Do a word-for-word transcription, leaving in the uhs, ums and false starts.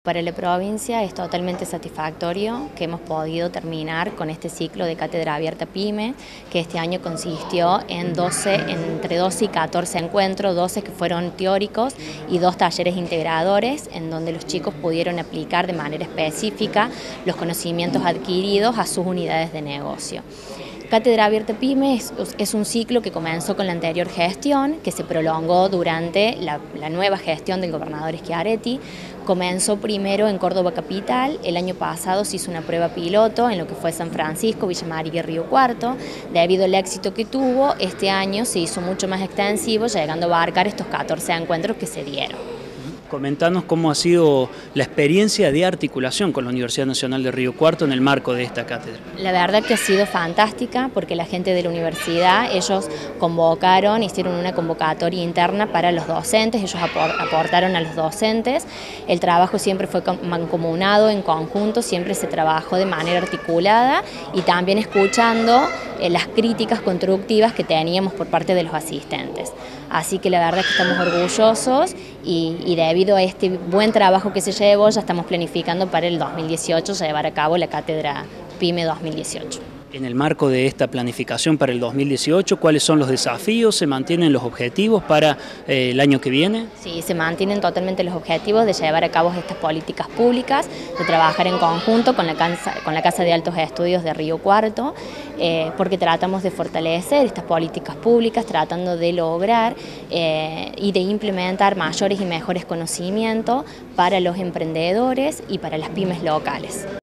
Para la provincia es totalmente satisfactorio que hemos podido terminar con este ciclo de Cátedra Abierta PYME, que este año consistió en doce, entre doce y catorce encuentros, doce que fueron teóricos y dos talleres integradores, en donde los chicos pudieron aplicar de manera específica los conocimientos adquiridos a sus unidades de negocio. Cátedra Abierta PYME es, es un ciclo que comenzó con la anterior gestión, que se prolongó durante la, la nueva gestión del gobernador Schiaretti. Comenzó primero en Córdoba Capital, el año pasado se hizo una prueba piloto en lo que fue San Francisco, Villa María y Río Cuarto. Debido al éxito que tuvo, este año se hizo mucho más extensivo, llegando a abarcar estos catorce encuentros que se dieron. Comentanos cómo ha sido la experiencia de articulación con la Universidad Nacional de Río Cuarto en el marco de esta cátedra. La verdad que ha sido fantástica porque la gente de la universidad, ellos convocaron, hicieron una convocatoria interna para los docentes, ellos aportaron a los docentes, el trabajo siempre fue mancomunado, en conjunto, siempre se trabajó de manera articulada y también escuchando eh, las críticas constructivas que teníamos por parte de los asistentes. Así que la verdad que estamos orgullosos y, y debido a este buen trabajo que se llevó, ya estamos planificando para el dos mil dieciocho llevar a cabo la Cátedra PYME dos mil dieciocho. En el marco de esta planificación para el dos mil dieciocho, ¿cuáles son los desafíos? ¿Se mantienen los objetivos para eh, el año que viene? Sí, se mantienen totalmente los objetivos de llevar a cabo estas políticas públicas, de trabajar en conjunto con la Casa, con la Casa de Altos Estudios de Río Cuarto, eh, porque tratamos de fortalecer estas políticas públicas, tratando de lograr eh, y de implementar mayores y mejores conocimientos para los emprendedores y para las pymes locales.